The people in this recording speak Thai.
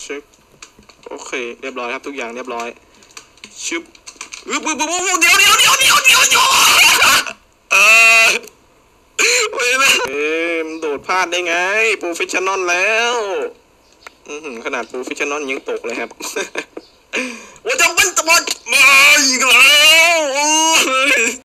ช็คโอเคเรียบร้อยครับทุกอย่างเรียบร้อยชึบเดี๋ยวเออไม่นะมันโดดพลาดได้ไงโปรเฟชชั่นอลแล้วขนาดโปรเฟชชั่นอลยังตกเลยครับว่าจะมันจะบอลมาอีกแล้ว